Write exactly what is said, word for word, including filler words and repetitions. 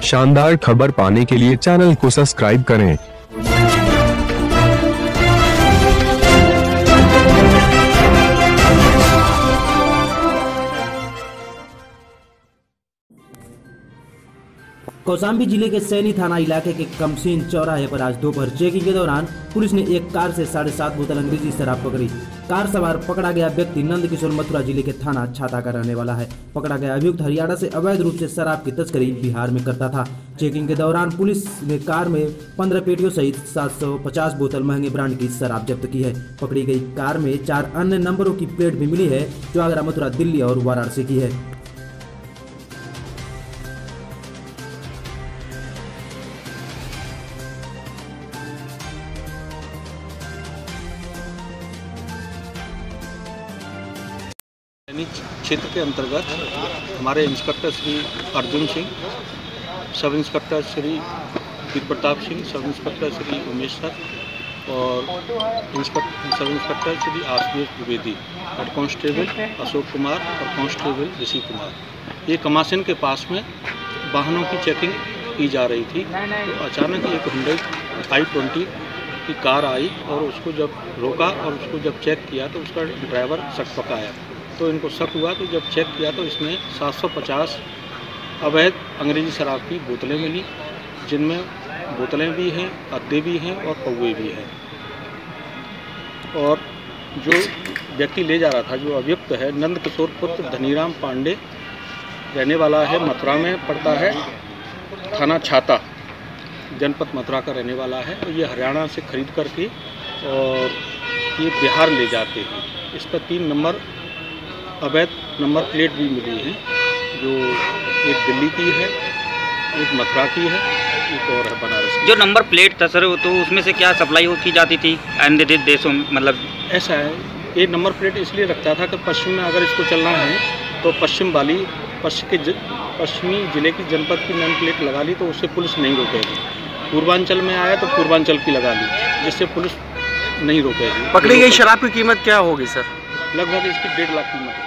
शानदार खबर पाने के लिए चैनल को सब्सक्राइब करें। कौशाम्बी जिले के सैनी थाना इलाके के कमसीन चौराहे पर आज दोपहर चेकिंग के दौरान पुलिस ने एक कार से साढ़े सात बोतल अंग्रेजी शराब पकड़ी। कार सवार पकड़ा गया व्यक्ति नंद किशोर मथुरा जिले के थाना छाता का रहने वाला है। पकड़ा गया अभियुक्त हरियाणा से अवैध रूप से शराब की तस्करी बिहार में करता था। चेकिंग के दौरान पुलिस ने कार में पंद्रह पेटियों सहित सात सौ पचास बोतल महंगे ब्रांड की शराब जब्त की है। पकड़ी गई कार में चार अन्य नंबरों की प्लेट भी मिली है, जो आगरा, मथुरा, दिल्ली और वाराणसी की है। क्षेत्र के अंतर्गत हमारे inspector Shri Arjun Singh, sub inspector Shri Veer Pratap Singh, sub inspector Shri Umesh sir और inspector sub inspector Shri Ashutosh Dwivedi, head constable Ashok Kumar और कांस्टेबल ऋषि कुमार, ये कमासन के पास में वाहनों की चेकिंग की जा रही थी। तो अचानक एक हुंडई आई ट्वेंटी की कार आई और उसको जब रोका और उसको जब चेक किया तो उसका ड्राइवर शक पकाया। तो इनको शक हुआ तो जब चेक किया तो इसमें सात सौ पचास अवैध अंग्रेजी शराब की बोतलें मिली, जिनमें बोतलें भी हैं, अद्दे भी हैं और पौवे भी हैं। और जो व्यक्ति ले जा रहा था, जो अभियुक्त है, नंद किशोर पुत्र धनीराम पांडे, रहने वाला है, मथुरा में पड़ता है, थाना छाता, जनपद मथुरा का रहने वाला है। और ये हरियाणा से खरीद करके और ये बिहार ले जाते हैं। इस पर तीन नंबर अवैध नंबर प्लेट भी मिली है, जो एक दिल्ली की है, एक मथुरा की है, एक और है बनारस की। जो नंबर प्लेट था सर, तो उसमें से क्या सप्लाई की जाती थी अन्य देशों में? मतलब ऐसा है, ये नंबर प्लेट इसलिए रखता था कि पश्चिम में अगर इसको चलना है तो पश्चिम वाली पश्चिम के पश्चिमी जिले की जनपद की नंबर प्लेट लगा ली तो उससे पुलिस नहीं रोकेगी। पूर्वांचल में आया तो पूर्वांचल की लगा ली, जिससे पुलिस नहीं रोकेगी। पकड़ी गई शराब की कीमत क्या होगी सर? लगभग इसकी डेढ़ लाख कीमत।